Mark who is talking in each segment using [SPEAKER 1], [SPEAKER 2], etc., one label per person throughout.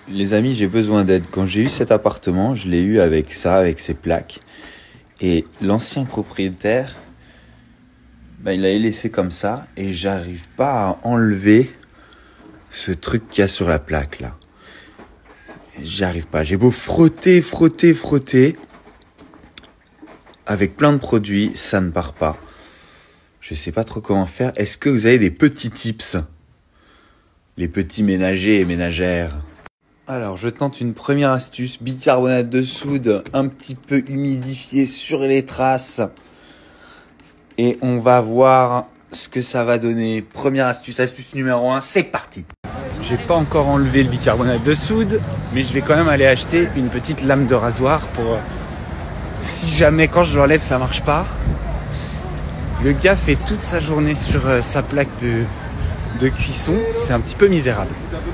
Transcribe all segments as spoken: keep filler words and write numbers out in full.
[SPEAKER 1] Les amis, j'ai besoin d'aide. Quand j'ai eu cet appartement, je l'ai eu avec ça, avec ses plaques. Et l'ancien propriétaire, bah, il l'avait laissé comme ça. Et j'arrive pas à enlever ce truc qu'il y a sur la plaque là. J'y arrive pas. J'ai beau frotter, frotter, frotter. Avec plein de produits, ça ne part pas. Je sais pas trop comment faire. Est-ce que vous avez des petits tips? Les petits ménagers et ménagères. Alors, je tente une première astuce. Bicarbonate de soude un petit peu humidifié sur les traces. Et on va voir ce que ça va donner. Première astuce, astuce numéro un, c'est parti. J'ai pas encore enlevé le bicarbonate de soude, mais je vais quand même aller acheter une petite lame de rasoir pour... Si jamais quand je l'enlève ça marche pas. Le gars fait toute sa journée sur euh, sa plaque de, de cuisson. C'est un petit peu misérable.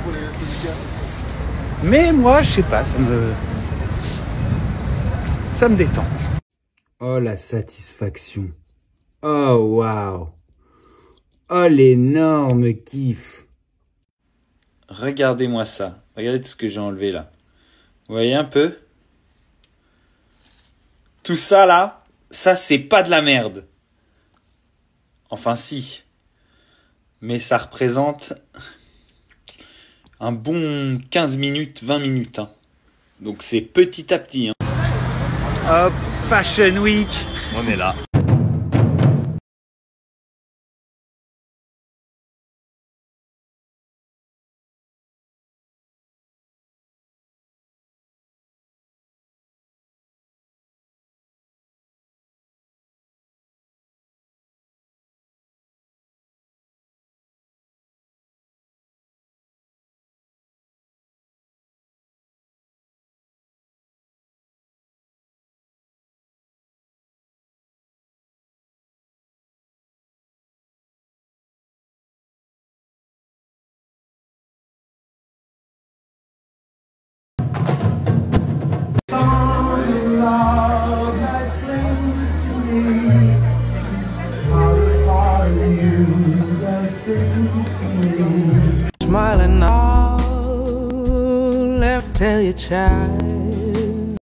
[SPEAKER 1] Mais moi, je sais pas, ça me... Ça me détend.
[SPEAKER 2] Oh la satisfaction. Oh waouh. Oh l'énorme kiff.
[SPEAKER 1] Regardez-moi ça. Regardez tout ce que j'ai enlevé là. Vous voyez un peu? Tout ça là, ça c'est pas de la merde. Enfin si. Mais ça représente un bon quinze minutes, vingt minutes. Hein. Donc c'est petit à petit. Hein. Hop, Fashion Week. On est là.
[SPEAKER 3] Smiling, I'll never tell you, child.